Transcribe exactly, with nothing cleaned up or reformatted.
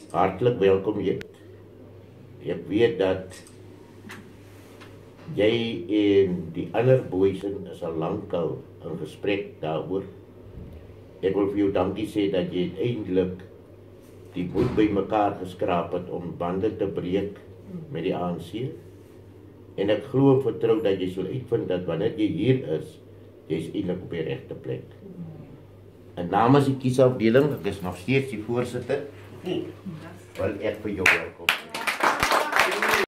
Hartelijk welkom Jet. Ek weet dat jy en die ander boeisen is al lankal in gesprek daaroor. Ek wil vir jou dankie sê dat jy uiteindelik die moed by mekaar geskraap het om bande te breek met die A N C. En ek glo en vertrou dat jy sal uitvind dat wanneer jy hier is, jy is eintlik op die regte plek. En namens die kiesafdeling, ek is nog steeds die voorsitter, wil ek vir jou welkom.